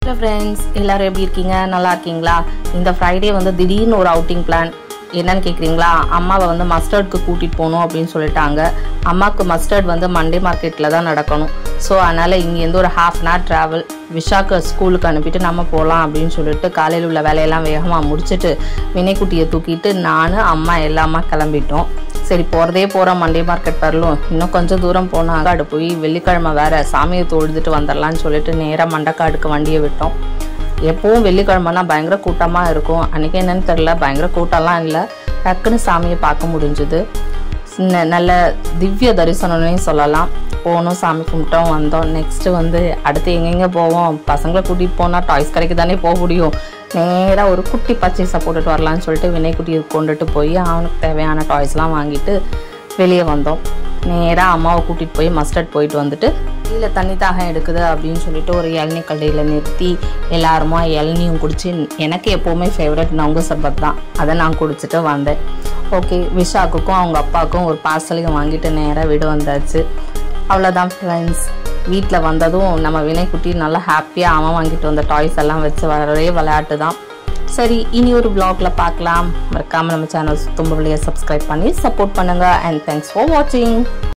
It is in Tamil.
Hello friends, எல்லாரும் எப்படி இருக்கீங்க? நல்லா இருக்கீங்களா? இந்த ஃப்ரைடே வந்து திடீர்னு ஒரு அவுட்டிங் பிளான். என்னன்னு கேக்குறீங்களா? அம்மாவை வந்து மஸ்டர்ட்க்கு கூட்டிட்டு போணும் அப்படின்னு சொல்லிட்டாங்க. அம்மாக்கு மஸ்டர்ட் வந்து மண்டே மார்க்கெட்ல தான் நடக்கணும். ஸோ அதனால இங்கேருந்து ஒரு ½ hour டிராவல் விஷாக்கு ஸ்கூலுக்கு அனுப்பிட்டு நம்ம போகலாம் அப்படின்னு சொல்லிட்டு காலையில் உள்ள வேலையெல்லாம் வேகமாக முடிச்சுட்டு வினைக்குட்டியை தூக்கிட்டு நான் அம்மா எல்லாமா கிளம்பிட்டோம். சரி போகிறோம் மண்டே மார்க்கெட் வரலும், இன்னும் கொஞ்சம் தூரம் போனாங்க. அது போய் வெள்ளிக்கிழமை வேறு சாமியை தொழுதுட்டு வந்துடலான்னு சொல்லிட்டு நேராக மண்டக்காடுக்கு வண்டியை விட்டோம். எப்பவும் வெள்ளிக்கிழமைனா பயங்கர கூட்டமாக இருக்கும். அன்றைக்கி என்னன்னு தெரில, பயங்கர கூட்டம்லாம் இல்லை. டக்குன்னு சாமியை பார்க்க முடிஞ்சுது. நல்ல திவ்ய தரிசனம்னே சொல்லலாம். போனோம், சாமி கும்பிட்டோம், வந்தோம். நெக்ஸ்ட்டு வந்து அடுத்து எங்கெங்கே போவோம்? பசங்களை கூட்டிகிட்டு போனால் டாய்ஸ் கடைக்கு தானே போக முடியும். நேராக ஒரு குட்டி பர்ச்சேஸை போட்டுட்டு வரலான்னு சொல்லிட்டு வினைக்குட்டியை கொண்டுட்டு போய் அவனுக்கு தேவையான டாய்ஸ்லாம் வாங்கிட்டு வெளியே வந்தோம். நேராக அம்மாவை கூட்டிகிட்டு போய் மஸ்டர்ட் போயிட்டு வந்துட்டு கீழே தண்ணி தாகம் எடுக்குது அப்படின்னு சொல்லிட்டு ஒரு இளநீ கடையில் நிறுத்தி எல்லாருமா இளநியும் குடிச்சு, எனக்கு எப்போவுமே ஃபேவரட் நொங்கு சர்பத் தான், அதை நான் குடிச்சிட்டு வந்தேன். ஓகே, விஷாக்குக்கும் அவங்க அப்பாவுக்கும் ஒரு பார்சலையும் வாங்கிட்டு நேராக வீடு வந்தாச்சு. அவ்வளோதான் ஃப்ரெண்ட்ஸ். வீட்டில் வந்ததும் நம்ம வினைக்குட்டி நல்லா ஹாப்பியாக அவன் வாங்கிட்டு வந்த டாய்ஸ் எல்லாம் வச்சு வரவே விளையாட்டு தான். சரி, இனி ஒரு vlogல பார்க்கலாம். மறக்காமல் நம்ம சேனல் தும்புலியை சப்ஸ்கிரைப் பண்ணி சப்போர்ட் பண்ணுங்கள். அண்ட் தேங்க்ஸ் ஃபார் வாட்சிங்.